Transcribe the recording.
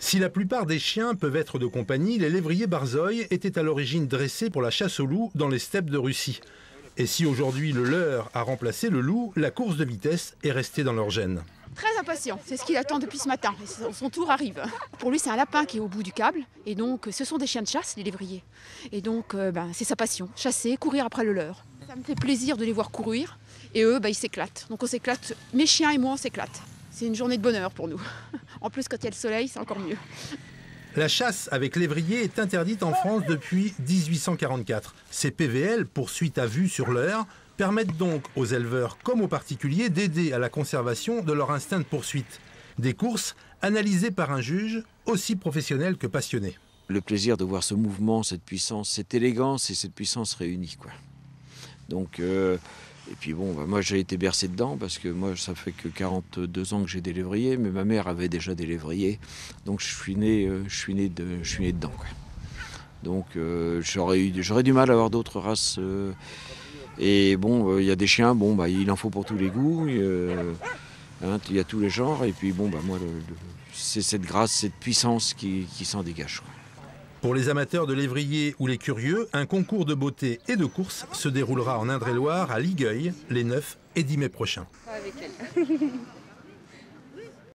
Si la plupart des chiens peuvent être de compagnie, les lévriers barzoi étaient à l'origine dressés pour la chasse au loup dans les steppes de Russie. Et si aujourd'hui le leurre a remplacé le loup, la course de vitesse est restée dans leur gène. Très impatient, c'est ce qu'il attend depuis ce matin. Son tour arrive. Pour lui, c'est un lapin qui est au bout du câble. Et donc, ce sont des chiens de chasse, les lévriers. Et donc, c'est sa passion, chasser, courir après le leurre. Ça me fait plaisir de les voir courir. Et eux, ils s'éclatent. Donc on s'éclate, mes chiens et moi, on s'éclate. C'est une journée de bonheur pour nous. En plus, quand il y a le soleil, c'est encore mieux. La chasse avec lévrier est interdite en France depuis 1844. Ces PVL, poursuites à vue sur leurre, permettent donc aux éleveurs comme aux particuliers d'aider à la conservation de leur instinct de poursuite. Des courses analysées par un juge aussi professionnel que passionné. Le plaisir de voir ce mouvement, cette puissance, cette élégance et cette puissance réunies, quoi. Donc, et puis bon, moi j'ai été bercé dedans parce que moi ça fait que 42 ans que j'ai des lévriers, mais ma mère avait déjà des lévriers, donc je suis né dedans, quoi. Donc j'aurais du mal à avoir d'autres races. Et bon, il y a des chiens, il en faut pour tous les goûts, il y a tous les genres, et puis moi c'est cette grâce, cette puissance qui s'en dégage, quoi. Pour les amateurs de lévrier ou les curieux, un concours de beauté et de course se déroulera en Indre-et-Loire à Ligueuil les 9 et 10 mai prochains. Avec elle.